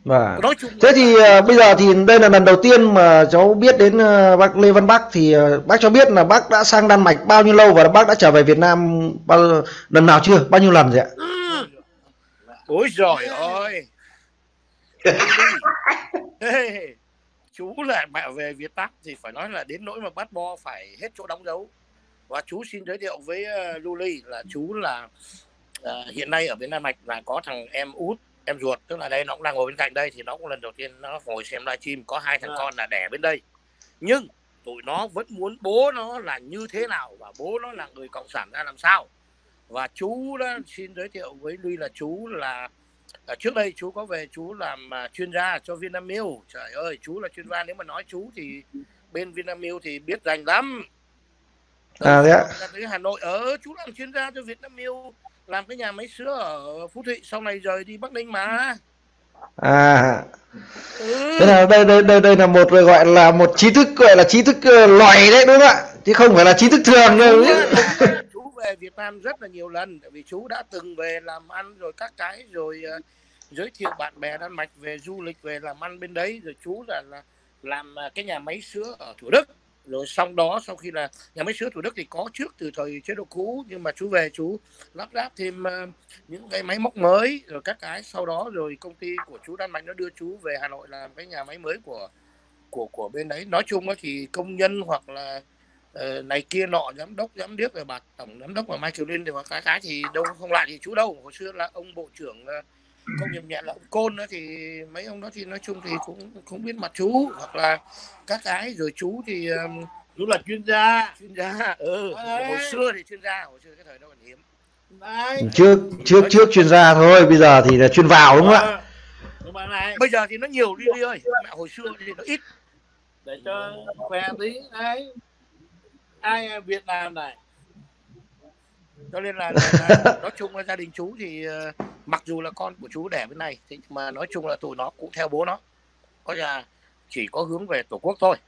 Và Nói chung thế thì là bây giờ thì đây là lần đầu tiên mà cháu biết đến bác Lê Văn Bắc, thì bác cho biết là bác đã sang Đan Mạch bao nhiêu lâu và bác đã trở về Việt Nam lần nào chưa, bao nhiêu lần rồi ạ? ôi giời ơi, lưu ly. Ê, chú là mẹ về Việt Nam thì phải nói là đến nỗi mà bắt bo phải hết chỗ đóng dấu. Và chú xin giới thiệu với lưu ly là chú là hiện nay ở bên Đan Mạch là có thằng em út, em ruột, tức là đây nó cũng đang ngồi bên cạnh đây, thì nó cũng lần đầu tiên nó ngồi xem livestream, có hai thằng con là đẻ bên đây, nhưng tụi nó vẫn muốn bố nó là như thế nào và bố nó là người cộng sản ra làm sao. Và chú đã xin giới thiệu với Ly là chú là trước đây chú có về chú làm chuyên gia cho Vinamilk. Trời ơi, chú là chuyên gia, nếu mà nói chú thì bên Vinamilk thì biết rành lắm. À, thế ạ. Tới Hà Nội chú làm chuyên gia cho Vinamilk, làm cái nhà máy sữa ở Phú Thịnh, sau này rời đi Bắc Ninh mà. À, thế là đây là một gọi là một trí thức, gọi là trí thức loài đấy đúng không ạ, chứ không phải là trí thức thường đâu. Chú về Việt Nam rất là nhiều lần, tại vì chú đã từng về làm ăn rồi các cái, rồi giới thiệu bạn bè Đan Mạch về du lịch, về làm ăn bên đấy, rồi chú là làm cái nhà máy sữa ở Thủ Đức. Rồi xong đó, sau khi là nhà máy sữa Thủ Đức thì có trước từ thời chế độ cũ, nhưng mà chú về chú lắp ráp thêm những cái máy móc mới rồi các cái, sau đó rồi công ty của chú Đan Mạch nó đưa chú về Hà Nội làm cái nhà máy mới của bên đấy. Nói chung thì công nhân hoặc là này kia nọ, giám đốc giám điếc rồi bà tổng giám đốc và Michael Lin thì cái thì đâu không lại thì chú đâu. Hồi xưa là ông bộ trưởng công nghiệp nhẹ là ông Côn đó, thì mấy ông đó thì nói chung thì cũng không biết mặt chú, hoặc là các cái. Rồi chú thì chú là chuyên gia hồi xưa thì chuyên gia, hồi xưa cái thời đó còn hiếm. Trước chuyên gia thôi, bây giờ thì là chuyên vào đúng không ạ? Nhưng mà này, bây giờ thì nó nhiều đi ơi, mẹ hồi xưa thì nó ít. Để cho khoe tí ấy, ai Việt Nam này, cho nên là nói chung là gia đình chú thì mặc dù là con của chú đẻ bên này, thì mà nói chung là tụi nó cũng theo bố nó, có là chỉ có hướng về tổ quốc thôi.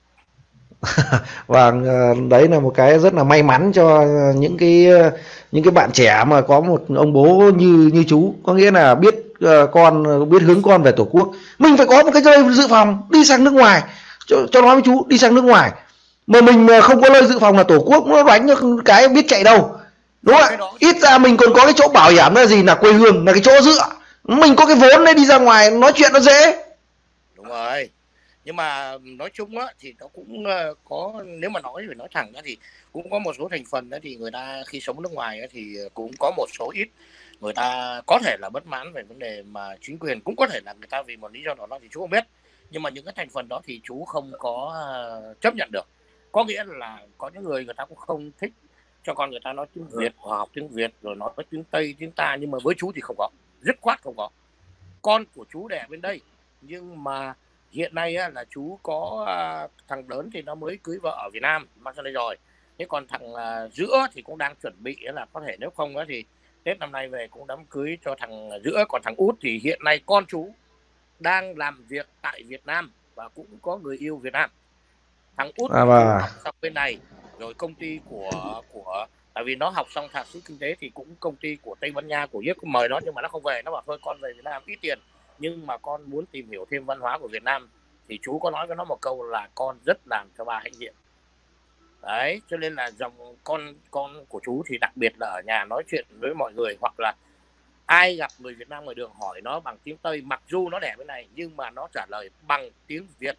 Và đấy là một cái rất là may mắn cho những cái bạn trẻ mà có một ông bố như chú, có nghĩa là biết biết hướng con về tổ quốc. Mình phải có một cái nơi dự phòng đi sang nước ngoài, cho nói với chú, đi sang nước ngoài mà mình không có nơi dự phòng là tổ quốc nó đánh cái biết chạy đâu, đúng không ạ? Ít ra mình còn có cái chỗ bảo hiểm là gì, là quê hương, là cái chỗ dựa, mình có cái vốn để đi ra ngoài nói chuyện nó dễ. Đúng rồi, nhưng mà nói chung á thì nó cũng có, nếu mà nói phải nói thẳng ra thì cũng có một số thành phần đó, thì người ta khi sống nước ngoài thì cũng có một số ít người ta có thể là bất mãn về vấn đề mà chính quyền, cũng có thể là người ta vì một lý do nào đó thì chú không biết, nhưng mà những cái thành phần đó thì chú không có chấp nhận được. Có nghĩa là có những người ta cũng không thích cho con người ta nói tiếng Việt, hoặc học tiếng Việt rồi nói tiếng Tây, tiếng ta, nhưng mà với chú thì không có, dứt khoát không có. Con của chú đẻ bên đây, nhưng mà hiện nay là chú có thằng lớn thì nó mới cưới vợ ở Việt Nam mang sang đây rồi. Thế còn thằng giữa thì cũng đang chuẩn bị là có thể nếu không thì Tết năm nay về cũng đám cưới cho thằng giữa. Còn thằng út thì hiện nay con chú đang làm việc tại Việt Nam và cũng có người yêu Việt Nam. Thằng út học xong bên này rồi, công ty của tại vì nó học xong thạc sĩ kinh tế thì cũng công ty của Tây Ban Nha của Yết cũng mời nó, nhưng mà nó không về. Nó bảo thôi con về Việt Nam ít tiền nhưng mà con muốn tìm hiểu thêm văn hóa của Việt Nam. Thì chú có nói với nó một câu là con rất làm cho bà hãnh diện. Đấy, cho nên là dòng con của chú thì đặc biệt là ở nhà nói chuyện với mọi người, hoặc là ai gặp người Việt Nam ngoài đường hỏi nó bằng tiếng Tây, mặc dù nó đẻ bên này nhưng mà nó trả lời bằng tiếng Việt,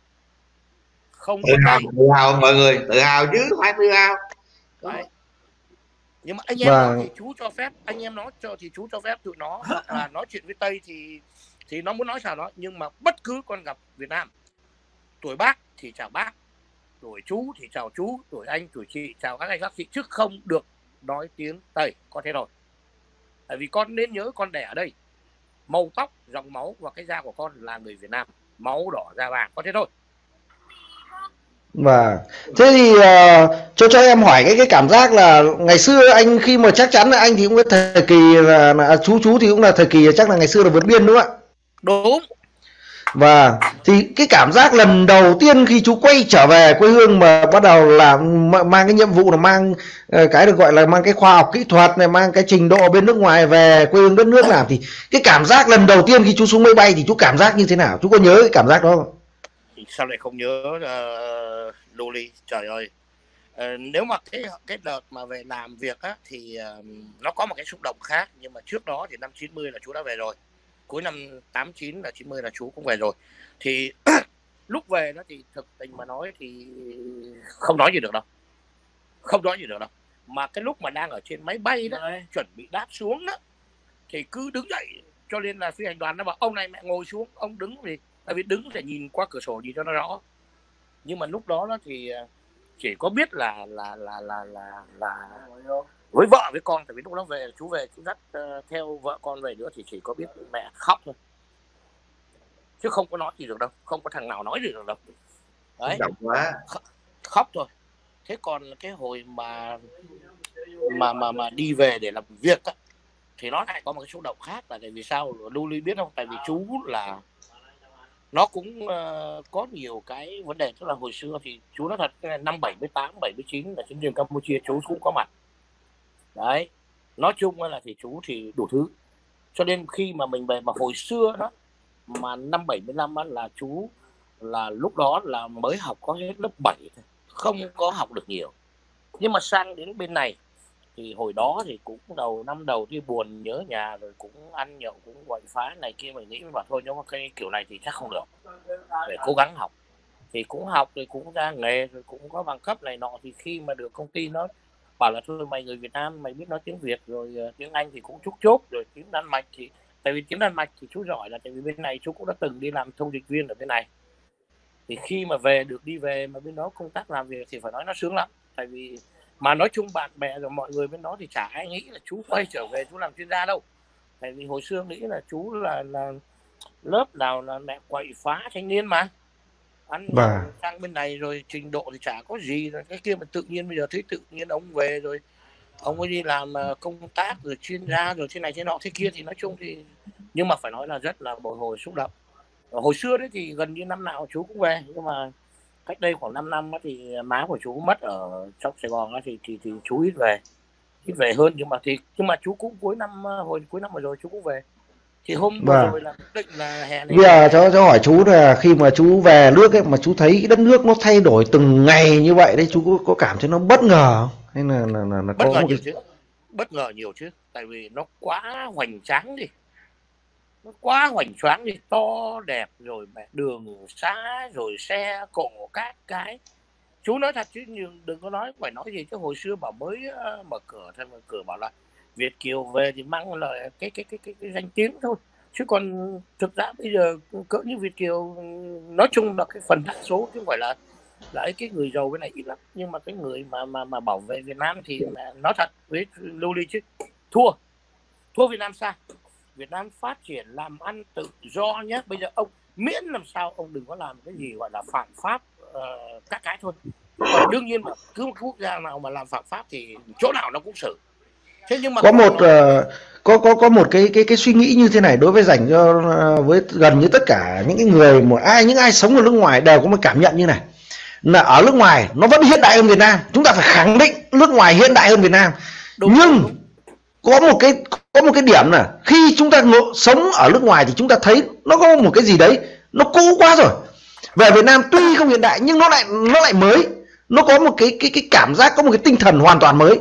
không có Tây. Tự hào mọi người, tự hào chứ, phải tự hào. Đấy. Nhưng mà anh em nó thì chú cho phép, anh em nó thì chú cho phép tụi nó là nói chuyện với Tây thì nó muốn nói sao đó, nhưng mà bất cứ con gặp Việt Nam, tuổi bác thì chào bác, tuổi chú thì chào chú, tuổi anh tuổi chị chào các anh các chị, chứ không được nói tiếng Tây. Có thế thôi. Tại vì con nên nhớ con đẻ ở đây, màu tóc, dòng máu và cái da của con là người Việt Nam, máu đỏ da vàng, có thế thôi. Và thế thì cho em hỏi cái cảm giác là ngày xưa anh khi mà chắc chắn là anh thì cũng có thời kỳ là chú thì cũng là thời kỳ chắc là ngày xưa là vượt biên đúng không ạ? Đúng. Và thì cái cảm giác lần đầu tiên khi chú quay trở về quê hương mà bắt đầu làm mang cái nhiệm vụ là mang cái được gọi là mang cái khoa học kỹ thuật này, mang cái trình độ bên nước ngoài về quê hương đất nước làm, thì cái cảm giác lần đầu tiên khi chú xuống máy bay thì chú cảm giác như thế nào? Chú có nhớ cái cảm giác đó không? Sao lại không nhớ Luli, trời ơi. Nếu mà cái đợt mà về làm việc á thì nó có một cái xúc động khác, nhưng mà trước đó thì năm 90 là chú đã về rồi, cuối năm 89 là 90 là chú cũng về rồi. Thì lúc về đó thì thực tình mà nói thì không nói gì được đâu, không nói gì được đâu. Mà cái lúc mà đang ở trên máy bay đó, chuẩn bị đáp xuống đó, thì cứ đứng dậy, cho nên là phi hành đoàn nó bảo ông này mẹ ngồi xuống, ông đứng vì tại vì đứng để nhìn qua cửa sổ nhìn cho nó rõ. Nhưng mà lúc đó thì chỉ có biết là với vợ với con, tại vì lúc đó chú dắt theo vợ con về nữa, thì chỉ có biết mẹ khóc thôi, chứ không có nói gì được đâu, không có thằng nào nói gì được đâu. Đấy, khóc thôi. Thế còn cái hồi mà đi về để làm việc á, thì nó lại có một cái xúc động khác. Là tại vì sao Luli biết không? Tại vì chú là nó cũng có nhiều cái vấn đề. Tức là hồi xưa thì chú nói thật, năm 78, 79 là trên đường Campuchia chú cũng có mặt. Đấy, nói chung là thì chú thì đủ thứ. Cho nên khi mà mình về, mà hồi xưa đó mà năm 75 là chú là lúc đó là mới học có hết lớp 7 thôi, không có học được nhiều. Nhưng mà sang đến bên này thì hồi đó thì cũng năm đầu thì buồn, nhớ nhà, rồi cũng ăn nhậu, cũng quậy phá này kia. Mình nghĩ mà thôi, nếu mà cái kiểu này thì chắc không được, để cố gắng học. Thì cũng học, rồi cũng ra nghề, rồi cũng có bằng cấp này nọ. Thì khi mà được công ty nó bảo là thôi mày người Việt Nam, mày biết nói tiếng Việt, rồi tiếng Anh thì cũng chúc chốt, rồi tiếng Đan Mạch thì tại vì tiếng Đan Mạch thì chú giỏi, là tại vì bên này chú cũng đã từng đi làm thông dịch viên ở bên này. Thì khi mà được đi về mà bên đó công tác làm việc thì phải nói nó sướng lắm. Tại vì mà nói chung bạn bè rồi mọi người bên đó thì chả ai nghĩ là chú quay trở về chú làm chuyên gia đâu. Tại vì hồi xưa nghĩ là chú là lớp nào là mẹ quậy phá thanh niên mà ăn sang bên này rồi trình độ thì chả có gì, rồi cái kia. Mà tự nhiên bây giờ thấy tự nhiên ông về rồi ông ấy đi làm công tác rồi chuyên gia rồi thế này thế nọ thế kia, thì nói chung thì, nhưng mà phải nói là rất là bồi hồi, xúc động. Hồi xưa đấy thì gần như năm nào chú cũng về, nhưng mà cách đây khoảng 5 năm thì má của chú mất ở trong Sài Gòn thì chú ít về hơn. Nhưng mà chú cũng cuối năm vừa rồi chú cũng về. Thì hôm vừa rồi là định là hè này. Bây giờ cháu hỏi chú là khi mà chú về nước ấy, mà chú thấy đất nước nó thay đổi từng ngày như vậy đấy, chú có cảm thấy nó bất ngờ không? Hay là bất ngờ nhiều chứ, bất ngờ nhiều chứ. Tại vì nó quá hoành tráng đi, nó quá hoành tráng đi, to đẹp, rồi đường xá, rồi xe cộ các cái. Chú nói thật chứ đừng có nói phải nói gì chứ hồi xưa bảo mới mở cửa bảo là Việt kiều về thì mang lại cái danh tiếng thôi, chứ còn thực ra bây giờ cỡ như Việt kiều nói chung là cái phần đa số chứ không phải là cái người giàu bên này ít lắm. Nhưng mà cái người mà bảo vệ Việt Nam thì nói thật với Luli chứ thua Việt Nam xa. Việt Nam phát triển làm ăn tự do nhé. Bây giờ ông miễn làm sao ông đừng có làm cái gì gọi là phạm pháp các cái thôi. Còn đương nhiên mà cứ một quốc gia nào mà làm phạm pháp thì chỗ nào nó cũng xử. Thế nhưng mà có một cái suy nghĩ như thế này đối với dành cho với gần như tất cả những cái người những ai sống ở nước ngoài đều có một cảm nhận như này, là ở nước ngoài nó vẫn hiện đại hơn Việt Nam. Chúng ta phải khẳng định nước ngoài hiện đại hơn Việt Nam. Nhưng có một cái điểm là khi chúng ta sống ở nước ngoài thì chúng ta thấy nó có một cái gì đấy nó cũ quá rồi. Về Việt Nam tuy không hiện đại nhưng nó lại mới, nó có một cái cảm giác, có một cái tinh thần hoàn toàn mới.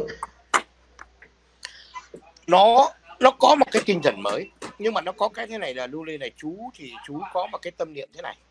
Nó có một cái tinh thần mới, nhưng mà nó có cái thế này là Luli này, chú có một cái tâm niệm thế này.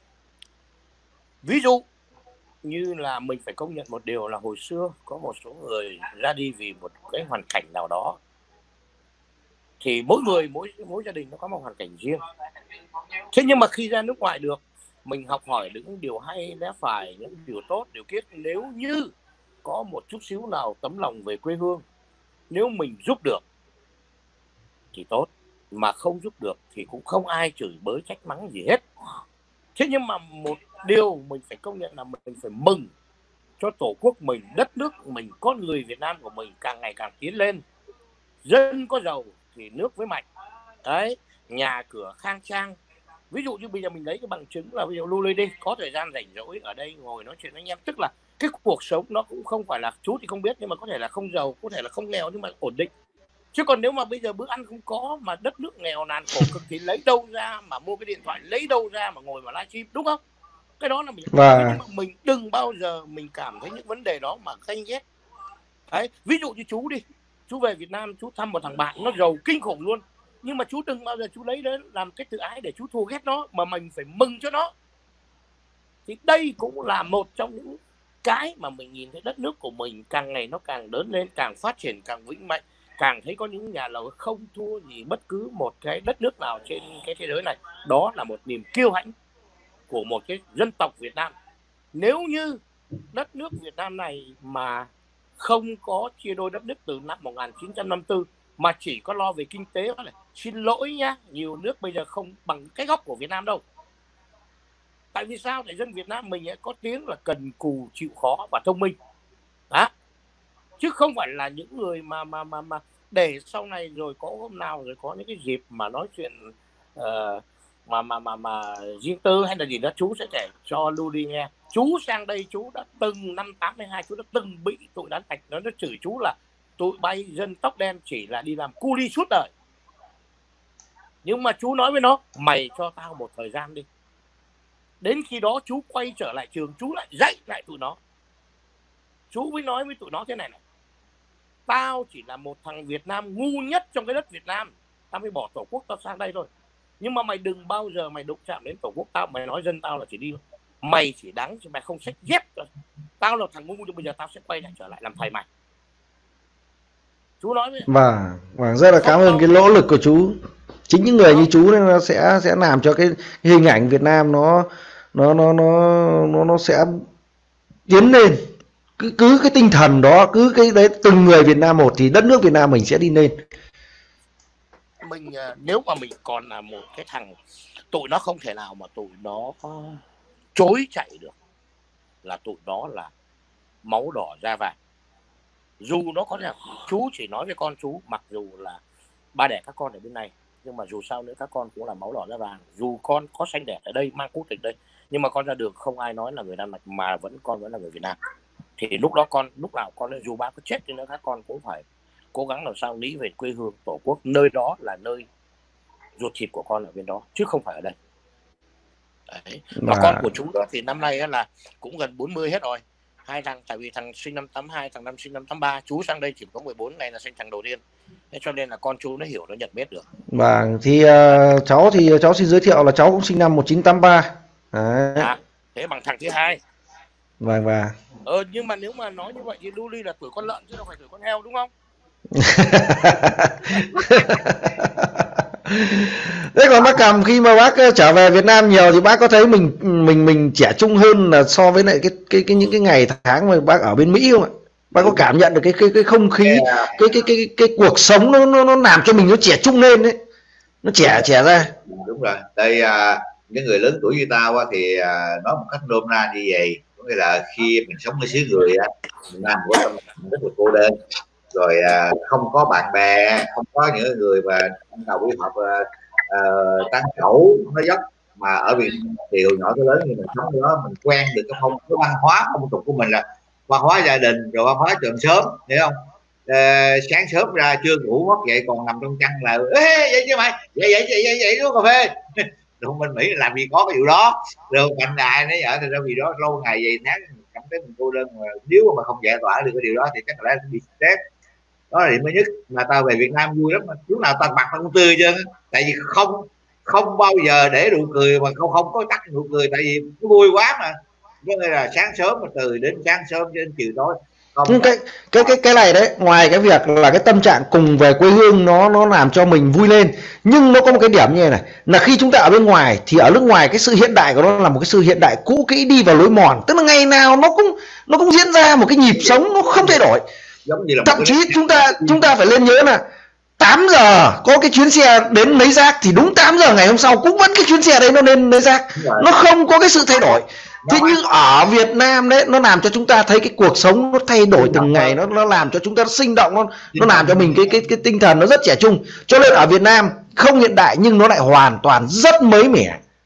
Ví dụ như là mình phải công nhận một điều là hồi xưa có một số người ra đi vì một cái hoàn cảnh nào đó, thì mỗi gia đình nó có một hoàn cảnh riêng. Thế nhưng mà khi ra nước ngoài được, mình học hỏi được những điều hay, lẽ phải, những điều tốt, điều kiết. Nếu như có một chút xíu nào tấm lòng về quê hương, nếu mình giúp được thì tốt, mà không giúp được thì cũng không ai chửi bới trách mắng gì hết. Thế nhưng mà một điều mình phải công nhận là mình phải mừng cho tổ quốc mình, đất nước mình, con người Việt Nam của mình càng ngày càng tiến lên. Dân có giàu thì nước với mạnh. Đấy, nhà cửa khang trang. Ví dụ như bây giờ mình lấy cái bằng chứng là ví dụ Lưu đi có thời gian rảnh rỗi ở đây ngồi nói chuyện với anh em, tức là cái cuộc sống nó cũng không phải là, chú thì không biết, nhưng mà có thể là không giàu, có thể là không nghèo, nhưng mà ổn định. Chứ còn nếu mà bây giờ bữa ăn không có, mà đất nước nghèo nàn khổ cực thì lấy đâu ra mà mua cái điện thoại, lấy đâu ra mà ngồi mà livestream, đúng không? Cái đó là mình. Nhưng mà mình đừng bao giờ mình cảm thấy những vấn đề đó mà ganh ghét. Đấy, ví dụ như chú đi, chú về Việt Nam chú thăm một thằng bạn nó giàu kinh khủng luôn, nhưng mà chú đừng bao giờ chú lấy đến làm cái tự ái để chú thù ghét nó, mà mình phải mừng cho nó. Thì đây cũng là một trong những cái mà mình nhìn thấy đất nước của mình càng ngày nó càng lớn lên, càng phát triển, càng vững mạnh, càng thấy có những nhà lầu không thua gì bất cứ một cái đất nước nào trên cái thế giới này. Đó là một niềm kiêu hãnh của một cái dân tộc Việt Nam. Nếu như đất nước Việt Nam này mà không có chia đôi đất nước từ năm 1954 mà chỉ có lo về kinh tế này, xin lỗi nhá, nhiều nước bây giờ không bằng cái góc của Việt Nam đâu. Tại vì sao? Tại dân Việt Nam mình ấy có tiếng là cần cù, chịu khó và thông minh. Đó. Chứ không phải là những người mà để sau này rồi có hôm nào rồi có những cái dịp mà nói chuyện mà riêng tư hay là gì đó, chú sẽ kể cho Lưu đi nghe. Chú sang đây chú đã từng năm 82 chú đã từng bị tụi đánh thạch nó chửi chú là tụi bay dân tóc đen chỉ là đi làm cu li suốt đời. Nhưng mà chú nói với nó, mày cho tao một thời gian đi. Đến khi đó chú quay trở lại trường, chú lại dạy lại tụi nó. Chú mới nói với tụi nó thế này này: tao chỉ là một thằng Việt Nam ngu nhất trong cái đất Việt Nam, tao mới bỏ tổ quốc tao sang đây thôi. Nhưng mà mày đừng bao giờ mày đụng chạm đến tổ quốc tao, mày nói dân tao là chỉ đi, mày chỉ đáng chứ mày không xách dép rồi. Tao là thằng ngu, nhưng bây giờ tao sẽ quay lại trở lại làm thầy mày. Chú nói với. Vâng, rất là cảm ơn cái nỗ lực của chú. Chính những người như chú nên nó sẽ làm cho cái hình ảnh Việt Nam nó sẽ tiến lên. Cứ cái tinh thần đó, cứ cái đấy, từng người Việt Nam một thì đất nước Việt Nam mình sẽ đi lên. Mình nếu mà mình còn là một cái thằng, tụi nó không thể nào mà tụi nó chối chạy được, là tụi nó là máu đỏ da vàng. Dù nó có là, chú chỉ nói với con chú, mặc dù là ba đẻ các con ở bên này, nhưng mà dù sao nữa các con cũng là máu đỏ da vàng. Dù con có sanh đẻ ở đây, mang quốc tịch đây, nhưng mà con ra đường không ai nói là người Đan Mạch, mà con vẫn là người Việt Nam. Thì lúc đó lúc nào con dù ba có chết đi nữa, các con cũng phải cố gắng làm sao nghĩ về quê hương tổ quốc, nơi đó là nơi ruột thịt của con ở bên đó, chứ không phải ở đây. Đấy. Và con của chú đó thì năm nay là cũng gần 40 hết rồi. Hai thằng, tại vì thằng sinh năm 82, thằng năm sinh năm 83, chú sang đây chỉ có 14 ngày là sinh thằng đầu tiên. Thế cho nên là con chú nó hiểu, nó nhận biết được. Vâng, thì cháu xin giới thiệu là cháu cũng sinh năm 1983. Đấy. Thế bằng thằng thứ hai. Vâng. Nhưng mà nếu mà nói như vậy thì Lưu Ly là tuổi con lợn chứ không phải tuổi con heo, đúng không? Thế còn bác Cầm, khi mà bác trở về Việt Nam nhiều thì bác có thấy mình trẻ trung hơn là so với lại những cái ngày tháng mà bác ở bên Mỹ không ạ? Bác có cảm nhận được cái không khí, cái cuộc sống nó làm cho mình nó trẻ trung lên đấy, nó trẻ ra. Đúng rồi. Đây những người lớn tuổi như tao thì nói một cách nôm na như vậy, có nghĩa là khi mình sống với xứ người mình làm của mình rất là cô đơn, rồi không có bạn bè, không có những người mà ban đầu đi học tán khẩu nó dốc, mà ở Việt Nam từ nhỏ tới lớn thì mình sống đó, mình quen được cái văn hóa phong tục của mình, là văn hóa gia đình, rồi văn hóa trường sớm, hiểu không? Sáng sớm ra chưa ngủ mất dậy còn nằm trong chăn là vậy chứ mày vậy uống cà phê. Rồi mình nghĩ làm gì có cái điều đó, rồi bạn đại nó ở thì đâu gì đó lâu ngày vậy tháng cảm thấy mình cô đơn, mà nếu mà không giải tỏa được cái điều đó thì chắc là bị stress. Đó là điểm mới nhất. Mà tao về Việt Nam vui lắm, lúc nào tao mặt tao cũng tươi chứ, tại vì không bao giờ để nụ cười mà không có tắt nụ cười, tại vì nó vui quá mà. Cho nên là sáng sớm mà từ đến sáng sớm đến chiều tối. Cái này đấy, ngoài cái việc là cái tâm trạng cùng về quê hương nó làm cho mình vui lên, nhưng nó có một cái điểm như này là khi chúng ta ở bên ngoài thì ở nước ngoài cái sự hiện đại của nó là một cái sự hiện đại cũ kỹ đi vào lối mòn, tức là ngày nào nó cũng diễn ra một cái nhịp sống nó không thay đổi. Thậm chí chúng ta phải lên nhớ là 8 giờ có cái chuyến xe đến lấy rác thì đúng 8 giờ ngày hôm sau cũng vẫn cái chuyến xe đấy nó lên lấy rác, nó không có cái sự thay đổi. Thế nhưng ở Việt Nam đấy, nó làm cho chúng ta thấy cái cuộc sống nó thay đổi từng ngày, nó làm cho chúng ta sinh động, nó làm cho mình cái tinh thần nó rất trẻ trung. Cho nên ở Việt Nam không hiện đại nhưng nó lại hoàn toàn rất mới mẻ,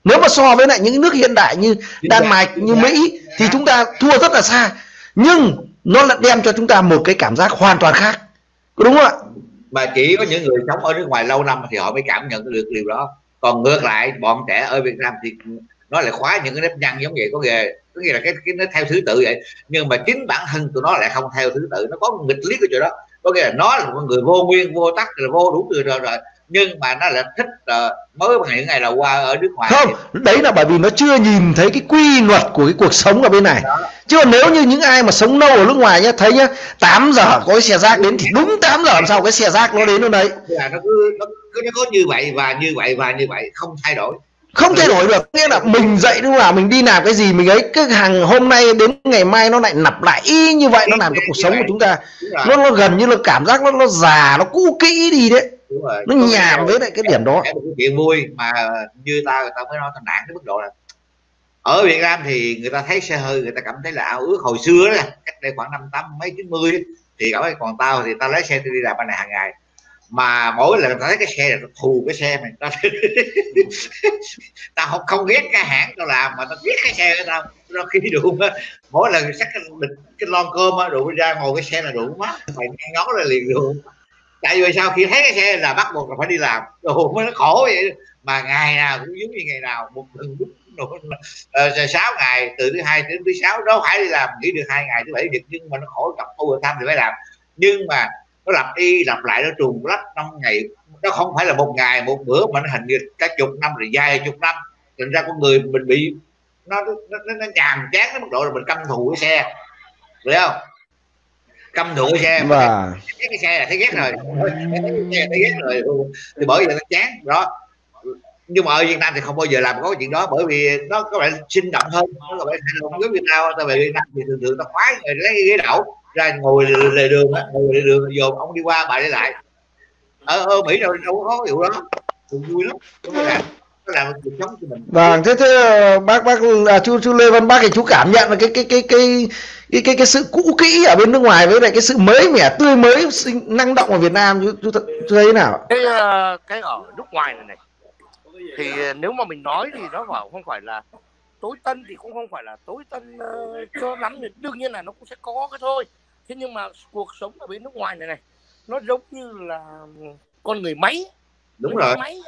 Nếu mà so với lại những nước hiện đại như Đan Mạch, như Mỹ thì chúng ta thua rất là xa, nhưng nó lại đem cho chúng ta một cái cảm giác hoàn toàn khác, đúng không ạ? Mà chỉ có những người sống ở nước ngoài lâu năm thì họ mới cảm nhận được điều đó. Còn ngược lại bọn trẻ ở Việt Nam thì nó lại khóa những cái nếp nhăn giống vậy, có nghĩa là cái nó theo thứ tự vậy, nhưng mà chính bản thân tụi nó lại không theo thứ tự, nó có nghịch lý cái chỗ đó. Có nghĩa là nó là một người vô nguyên vô tắc, là vô đủ từ rồi, nhưng mà nó lại thích mới bằng những ngày đầu qua ở nước ngoài. Không, đấy là bởi vì nó chưa nhìn thấy cái quy luật của cái cuộc sống ở bên này. Chứ còn nếu như những ai mà sống lâu ở nước ngoài nhá, thấy nhá, 8 giờ có cái xe rác đến thì đúng 8 giờ làm sao cái xe rác nó đến nơi đấy. Là nó có như vậy và như vậy và như vậy, không thay đổi. Không thay đổi được, nghĩa là mình dậy lúc nào mình đi làm cái gì mình ấy, cái hàng hôm nay đến ngày mai nó lại lặp lại y như vậy, nó làm cho cuộc sống của chúng ta nó gần như là cảm giác nó già, nó cũ kỹ đi đấy. Nó nhàm với lại cái điểm đó. Cái chuyện vui mà như người ta mới nói tao nản cái mức độ là ở Việt Nam thì người ta thấy xe hơi người ta cảm thấy là ao ước. Hồi xưa đó, cách đây khoảng năm mấy 90 thì cảm thấy còn tao thì tao lấy xe tôi đi làm bên này hàng ngày, mà mỗi lần tao thấy cái xe này tao thù cái xe này, tao không ghét cái hãng tao làm, mà tao ghét cái xe của tao. Nó khi đủ mỗi lần xách cái lon cơm đủ ra ngồi cái xe là đủ mắt mày ngó ra liền luôn. Tại vì sao khi thấy cái xe là bắt buộc là phải đi làm, đồ mới nó khổ vậy. Mà ngày nào cũng giống như ngày nào, một tuần đúng 6 ngày, từ thứ Hai đến thứ Sáu đó phải đi làm, nghỉ được 2 ngày thứ Bảy Nhật, nhưng mà nó khổ gặp overtime thì phải làm. Nhưng mà nó lặp đi lặp lại, nó trùng lắp 5 ngày, nó không phải là một ngày một bữa mà nó hình như cả chục năm rồi, dài chục năm. Thành ra con người mình bị nó nhàm chán đến mức độ là mình căm thù cái xe, phải không? Căm thù cái xe và cái xe là thấy ghét rồi, thấy ghét rồi, thì bởi vì nó chán đó. Nhưng mà ở Việt Nam thì không bao giờ làm có chuyện đó, bởi vì nó có vẻ sinh động hơn, nó có vẻ sinh động với Việt Nam. Tại vì Việt Nam thì thường thường ta khoái người lấy cái ghế đẩu ra ngồi lề đường, dồn ông đi qua bà đi lại. Ở Mỹ đâu có vụ đó, cũng vui lắm. Nó làm cuộc sống của mình. Vâng, thế bác chú Lê Văn Bắc thì chú cảm nhận là cái sự cũ kỹ ở bên nước ngoài với lại cái sự mới mẻ tươi mới năng động ở Việt Nam, chú thấy thế nào? Cái ở nước ngoài này thì nếu mà mình nói thì nó không phải là tối tân, thì cũng không phải là tối tân cho lắm, thì đương nhiên là nó cũng sẽ có cái thôi. Thế nhưng mà cuộc sống ở bên nước ngoài này nó giống như là con người máy. Đúng rồi, máy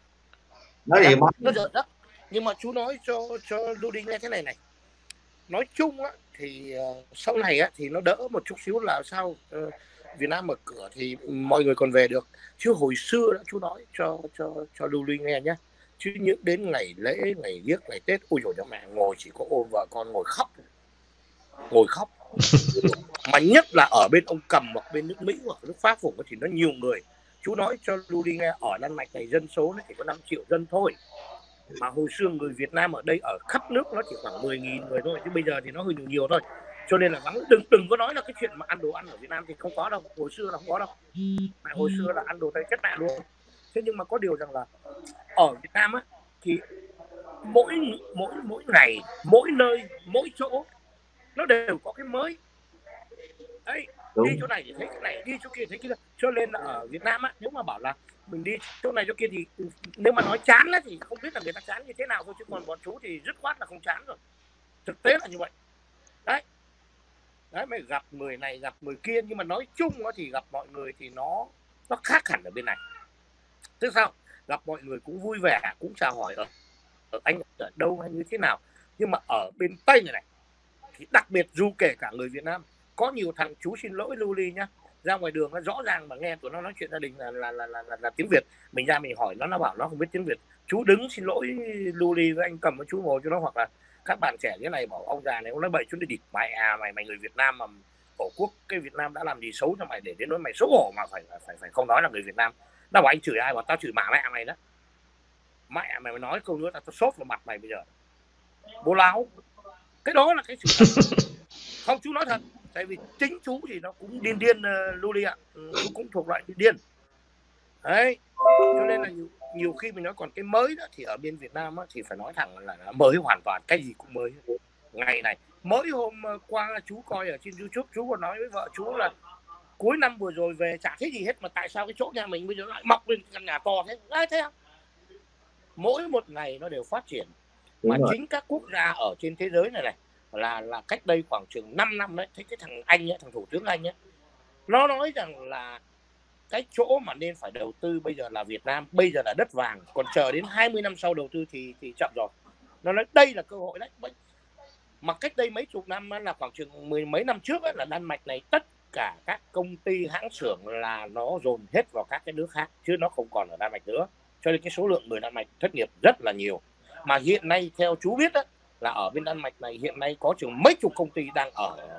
nó gì nó giật đó. Nhưng mà chú nói cho Rudy nghe thế này, nói chung á thì sau này á thì nó đỡ một chút xíu là sao Việt Nam mở cửa thì mọi người còn về được. Chứ hồi xưa đó, chú nói cho Rudy nghe nhé, chứ những đến ngày lễ, ngày Giếc, ngày Tết, ôi dồi mẹ, ngồi chỉ có ôm vợ con ngồi khóc. Mà nhất là ở bên ông Cầm hoặc bên nước Mỹ hoặc nước Pháp vùng thì nó nhiều người. Chú nói cho Rudy nghe, ở Đan Mạch này dân số nó chỉ có 5 triệu dân thôi, mà hồi xưa người Việt Nam ở đây ở khắp nước nó chỉ khoảng 10.000 người thôi, chứ bây giờ thì nó hơi nhiều thôi. Cho nên là đừng có nói là cái chuyện mà ăn đồ ăn ở Việt Nam thì không có đâu, hồi xưa là không có đâu. Mà hồi xưa là ăn đồ Tây chất mẹ luôn. Thế nhưng mà có điều rằng là ở Việt Nam á thì mỗi ngày, mỗi nơi, mỗi chỗ nó đều có cái mới. Đấy, đi chỗ này thì thấy cái này, đi chỗ kia thấy kia. Cho nên là ở Việt Nam á, nếu mà bảo là mình đi chỗ này chỗ kia thì nếu mà nói chán á thì không biết là người ta chán như thế nào thôi, chứ còn bọn chú thì dứt khoát là không chán rồi. Thực tế là như vậy. Đấy, mày gặp người này gặp người kia, nhưng mà nói chung á thì gặp mọi người thì nó khác hẳn ở bên này. Tức sao? Gặp mọi người cũng vui vẻ, cũng chào hỏi ở anh ở đâu hay như thế nào. Nhưng mà ở bên Tây này thì đặc biệt, dù kể cả người Việt Nam, có nhiều thằng, chú xin lỗi Lưu Ly nhá, ra ngoài đường nó rõ ràng mà nghe tụi nó nói chuyện gia đình là tiếng Việt, mình ra mình hỏi nó bảo nó không biết tiếng Việt, chú đứng xin lỗi Lưu Ly với anh Cầm với chú ngồi cho nó. Hoặc là các bạn trẻ thế này bảo ông già này ông nói bậy, chú đi địt mày người Việt Nam mà tổ quốc cái Việt Nam đã làm gì xấu cho mày để đến nỗi mày xấu hổ mà phải không nói là người Việt Nam. Đâu bảo anh chửi ai, bảo tao chửi mẹ mày đó, mẹ mày nói câu nữa tao sốt vào mặt mày bây giờ, bố láo. Cái đó là cái sự thật. Không, chú nói thật, tại vì chính chú thì nó cũng điên Lưu ạ, chú cũng thuộc loại điên đấy. Cho nên là nhiều khi mình nói còn cái mới đó thì ở bên Việt Nam á, thì phải nói thẳng là mới hoàn toàn, cái gì cũng mới. Ngày này mới hôm qua chú coi ở trên YouTube, chú còn nói với vợ chú là cuối năm vừa rồi về chả thấy gì hết, mà tại sao cái chỗ nhà mình bây giờ lại mọc lên căn nhà to thế đấy, thấy không? mỗi một ngày nó đều phát triển. Đúng Mà rồi. chính các quốc gia ở trên thế giới này là cách đây khoảng chừng 5 năm đấy, thấy cái thằng Anh ấy, thằng thủ tướng Anh ấy, nó nói rằng là cái chỗ mà nên phải đầu tư bây giờ là Việt Nam, bây giờ là đất vàng, còn chờ đến 20 năm sau đầu tư thì chậm rồi. Nó nói đây là cơ hội đấy. Mà cách đây mấy chục năm là khoảng chừng 10 mấy năm trước ấy, là Đan Mạch này tất cả các công ty hãng xưởng là nó dồn hết vào các cái nước khác, chứ nó không còn ở Đan Mạch nữa, cho nên cái số lượng người Đan Mạch thất nghiệp rất là nhiều. Mà hiện nay theo chú biết ấy, là ở bên Đan Mạch này hiện nay có chừng mấy chục công ty đang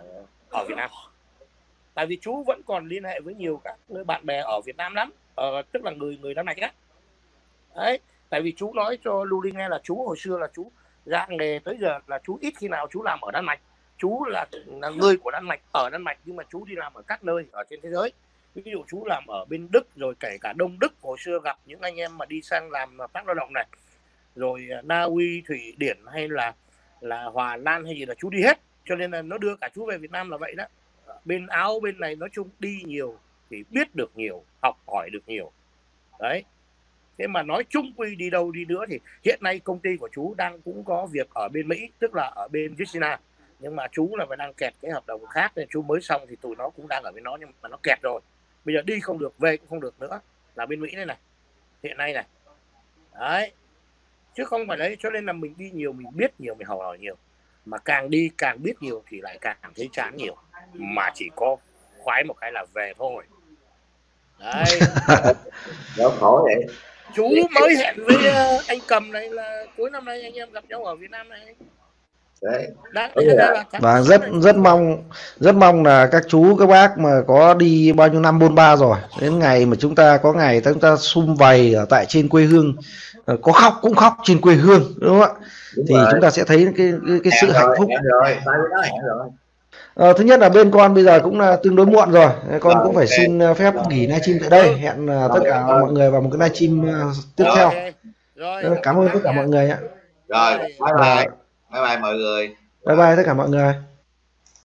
ở Việt Nam. Tại vì chú vẫn còn liên hệ với nhiều các người bạn bè ở Việt Nam lắm, tức là người Đan Mạch á. Đấy, tại vì chú nói cho Lưu nghe là chú hồi xưa là chú ra nghề tới giờ là chú ít khi nào chú làm ở Đan Mạch. Chú là người của Đan Mạch, ở Đan Mạch, nhưng mà chú đi làm ở các nơi ở trên thế giới. Ví dụ chú làm ở bên Đức, rồi kể cả Đông Đức, hồi xưa gặp những anh em mà đi sang làm tác lao động này, rồi Na Uy, Thụy Điển hay là Hòa Lan hay gì là chú đi hết. Cho nên là nó đưa cả chú về Việt Nam là vậy đó. Bên Áo bên này nói chung đi nhiều thì biết được nhiều, học hỏi được nhiều. Đấy. Thế mà nói chung quy đi đâu đi nữa thì hiện nay công ty của chú đang cũng có việc ở bên Mỹ, tức là ở bên Virginia, nhưng mà chú là phải đang kẹt cái hợp đồng khác nên chú mới xong thì tụi nó cũng đang ở bên nó, nhưng mà nó kẹt rồi, bây giờ đi không được về cũng không được nữa, là bên Mỹ này hiện nay này. Đấy, chứ không phải đấy. Cho nên là mình đi nhiều, mình biết nhiều, mình học hỏi nhiều, mà càng đi càng biết nhiều thì lại càng thấy chán nhiều, mà chỉ có khoái một cái là về thôi. Đấy. Đó khổ vậy. Chú mới hẹn với anh Cầm này là cuối năm nay anh em gặp nhau ở Việt Nam này. Đấy. Và rất mong là các chú các bác mà có đi bao nhiêu năm bôn ba rồi, đến ngày mà chúng ta có ngày chúng ta sum vầy ở tại trên quê hương, có khóc cũng khóc trên quê hương, đúng không ạ? Thì rồi. Chúng ta sẽ thấy cái sự hạnh phúc. Thứ nhất là bên con bây giờ cũng là tương đối muộn rồi, con cũng phải xin phép nghỉ livestream tại đây. Hẹn tất cả mọi người vào một cái livestream tiếp theo. Cảm ơn tất cả mọi người ạ. Rồi, bye bye mọi người. Bye bye tất cả mọi người.